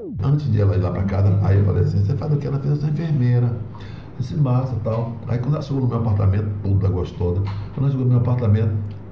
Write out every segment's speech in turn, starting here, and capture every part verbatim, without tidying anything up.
Antes de ela ir lá pra casa, aí eu falei assim, você faz o que? Ela fez, eu sou enfermeira. Eu disse, massa e tal. Aí quando ela chegou no meu apartamento, toda gostosa, quando ela chegou no meu apartamento,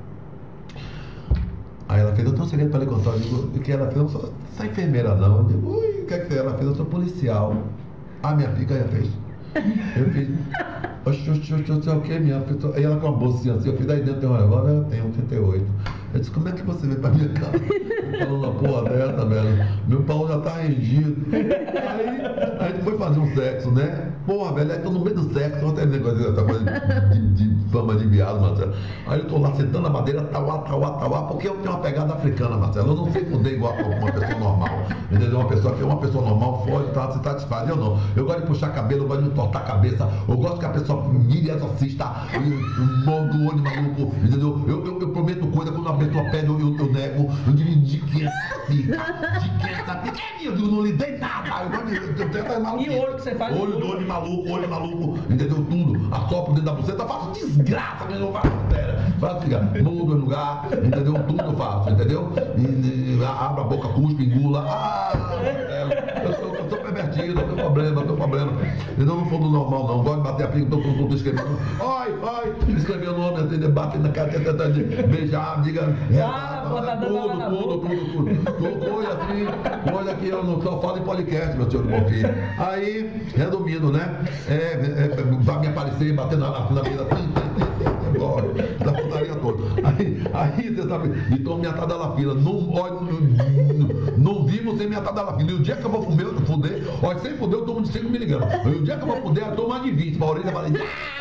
aí ela fez, eu tenho um segredo para lhe contar. Eu digo, o que ela fez? Eu não sou essa enfermeira não. Eu digo, ui, o que é que ela fez? Eu sou policial. A minha pica já fez. Eu fiz, oxe, oxe, oxe, oxe, o que, minha pessoa? Aí ela com uma bolsinha assim, eu fiz, aí dentro tem um revólver, eu tenho trinta e oito. Eu disse, como é que você veio pra minha casa? Falando uma porra dessa, velho. Meu pau já tá rendido. Aí a gente foi fazer um sexo, né? Porra, velho, aí tô no meio do sexo, não tem negócio dessa coisa de, de, de fama de viado, Marcelo. Aí eu tô lá sentando na madeira, tauá, tauá, tauá, porque eu tenho uma pegada africana, Marcelo. Eu não sei fuder igual a uma pessoa normal. Entendeu? Uma pessoa que é uma pessoa normal, foge, tá, se satisfaz. Eu não. Eu gosto de puxar cabelo, eu gosto de entortar a cabeça, eu gosto que a pessoa mire e assista, mordo o olho maluco, entendeu? Eu, eu, eu prometo coisa, quando a pessoa pede, eu, eu, eu nego. Eu digo, de quem essa pica? De quem essa pica? Eu digo, não lhe dei nada. Eu gosto de, eu, eu, eu, eu, e o olho que você faz? Olho do olho maluco, olho maluco, entendeu? Tudo. Assopro dentro da buceta, eu faço desgraça, mas eu faço sério. Faço ficar mudo no lugar, entendeu? Tudo eu faço, entendeu? E, e, abro a boca, cuspo, engula. Ah, eu sou, eu sou pervertido, não tem problema, não tem problema. Eu não sou do normal, não. Gosto de bater a pica, tô, tô, tô escrevendo. Oi, oi, escrever o nome, assim, debate na cara, tentando beijar, diga. Ah, botar tudo, tudo, tudo, tudo, tudo. Coisa assim, coisa que eu não só falo em podcast, meu senhor do bom filho. Aí, resumindo, né? É, é, vai me aparecer, bater na, na, na mesa, da putaria toda. Aí, aí, você sabe, então me atada na fila. Não, ó, não, não vivo sem me atada na fila. E o dia que eu vou fuder, fuder ó, sem fuder, eu tomo de cinco miligramas. E o dia que eu vou fuder, eu tomo mais de vinte. Pra orelha, vai.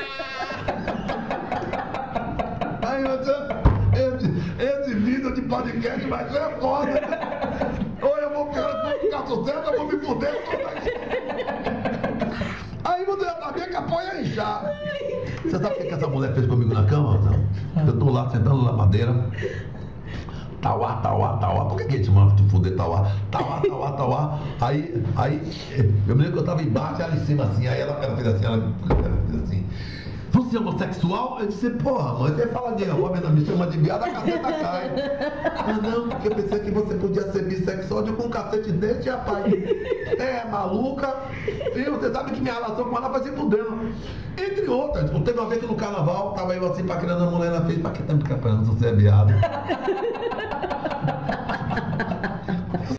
Aí, esse, esse vídeo de podcast vai ser foda. Ou eu vou ficar, ficar sucesso, eu vou me fuder toda. Aí você já sabia que a porra ia inchar. Você sabe o que essa mulher fez comigo na cama? Não? Eu tô lá sentando na madeira. Tauá, tauá, tauá. Por que que te manda te fuder, tauá? Tauá, tauá, tauá. Aí, aí, eu me lembro que eu tava embaixo e ela em cima assim. Aí ela, ela fez assim, ela, ela fez assim. Você é homossexual? Eu disse, porra, mãe, você fala de homem, não me chama de viado, a caceta cai. Mas não, porque eu pensei que você podia ser bissexual, de com um cacete desse, rapaz. É maluca. E você sabe que minha relação com ela vai se fudendo. Entre outras, teve uma vez que no carnaval, tava eu assim, paquerando a mulher, ela fez, pra que tá me caprando, você é viado?